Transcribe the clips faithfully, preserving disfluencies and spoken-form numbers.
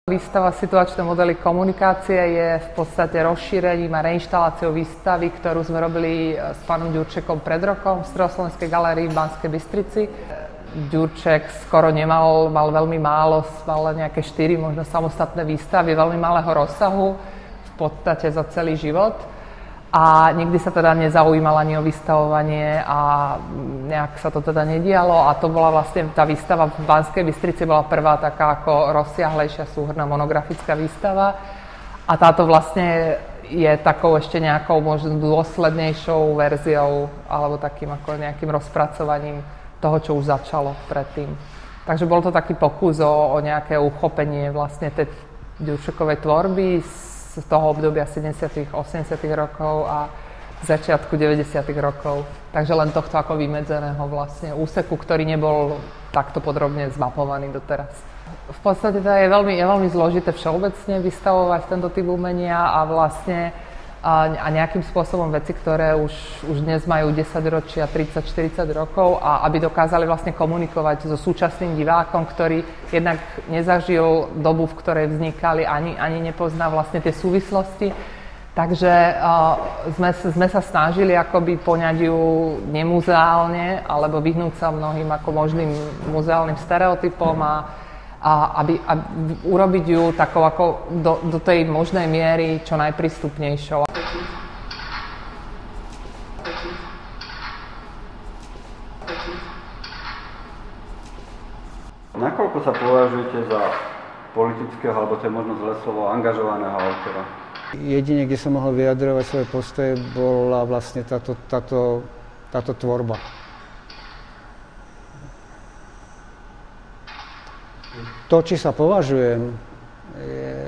Výstava Situačné modely komunikácie je v podstate rozšírením a reinštaláciou výstavy, ktorú sme robili s pánom Ďurčekom pred rokom v Stredoslovenskej galérii v Banskej Bystrici. Ďurček skoro nemal, mal veľmi málo, mal nejaké štyri možno samostatné výstavy veľmi malého rozsahu, v podstate za celý život. A nikdy sa teda nezaujímal ani o vystavovanie a nejak sa to teda nedialo. A to bola vlastne, tá výstava v Banskej Bystrici bola prvá taká ako rozsiahlejšia súhrnná monografická výstava. A táto vlastne je takou ešte nejakou možno dôslednejšou verziou alebo takým ako nejakým rozpracovaním toho, čo už začalo predtým. Takže bol to taký pokus o, o nejaké uchopenie vlastne tej Ďurčekovej tvorby z toho obdobia sedemdesiatych, osemdesiatych rokov a začiatku deväťdesiatych rokov. Takže len tohto ako vymedzeného vlastne úseku, ktorý nebol takto podrobne zmapovaný doteraz. V podstate to je veľmi, je veľmi zložité všeobecne vystavovať tento typ umenia a vlastne a, a nejakým spôsobom veci, ktoré už, už dnes majú desaťročia, tridsať štyridsať rokov a aby dokázali vlastne komunikovať so súčasným divákom, ktorý jednak nezažil dobu, v ktorej vznikali, ani, ani nepozná vlastne tie súvislosti. Takže uh, sme, sme sa snažili akoby poňať ju nemuzeálne alebo vyhnúť sa mnohým ako možným muzeálnym stereotypom a a aby, aby urobiť ju takou ako do, do tej možnej miery čo najprístupnejšou. Nakoľko sa považujete za politického, alebo to je možno zlé slovo, angažovaného autora? Jedine, kde som mohol vyjadrovať svoje postoje, bola vlastne táto, táto, táto tvorba. To, či sa považujem, je,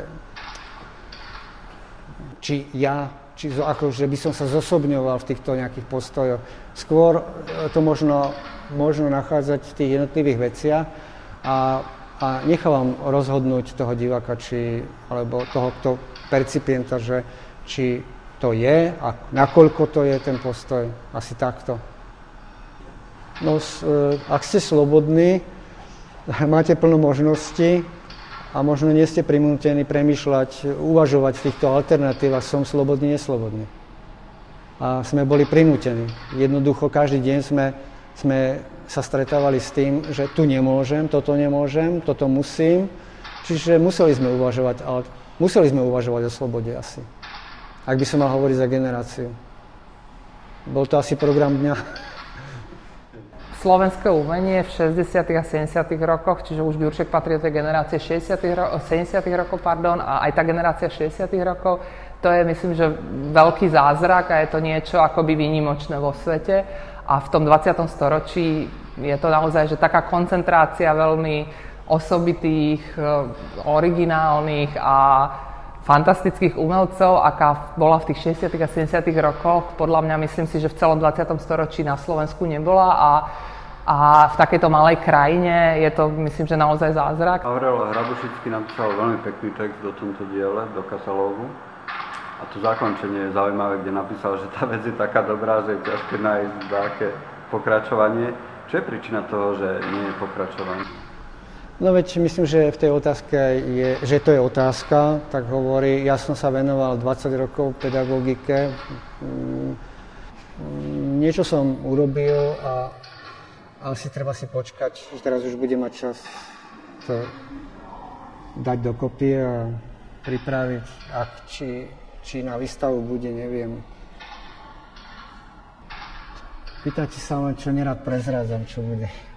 či ja, či ako, že by som sa zosobňoval v týchto nejakých postojoch. Skôr to možno, možno nachádzať v tých jednotlivých veciach a, a nechávam rozhodnúť toho diváka, či, alebo toho, kto percipienta, že či to je a nakoľko to je ten postoj. Asi takto. No, ak ste slobodní, máte plno možností a možno nie ste prinútení premýšľať, uvažovať v týchto alternatívach, som slobodný, neslobodný. A sme boli prinútení. Jednoducho každý deň sme, sme sa stretávali s tým, že tu nemôžem, toto nemôžem, toto musím. Čiže museli sme uvažovať, ale museli sme uvažovať o slobode asi. Ak by som mal hovoriť za generáciu. Bol to asi program dňa. Slovenské umenie v šesťdesiatych a sedemdesiatych rokoch, čiže už Ďurček patrí do tej generácie šesťdesiatych ro- sedemdesiatych rokov, pardon, a aj tá generácia šesťdesiatych rokov, to je, myslím, že veľký zázrak a je to niečo akoby výnimočné vo svete. A v tom dvadsiatom storočí je to naozaj, že taká koncentrácia veľmi osobitých, originálnych a fantastických umelcov, aká bola v tých šesťdesiatych a sedemdesiatych rokoch. Podľa mňa myslím si, že v celom dvadsiatom storočí na Slovensku nebola a, a v takejto malej krajine je to, myslím, že naozaj zázrak. Aurel Hrabošický napísal veľmi pekný text do tomto diele, do katalógu. A to zakončenie je zaujímavé, kde napísal, že tá vec je taká dobrá, že je ťažké nájsť také pokračovanie. Čo je príčina toho, že nie je pokračovanie? No veď myslím, že v tej otázke je, že to je otázka, tak hovorí, ja som sa venoval dvadsať rokov pedagogike, niečo som urobil a asi treba si počkať, teraz už bude mať čas to dať dokopy a pripraviť, ak či, či na výstavu bude, neviem. Pýtajte sa len, čo nerad prezrádzam, čo bude.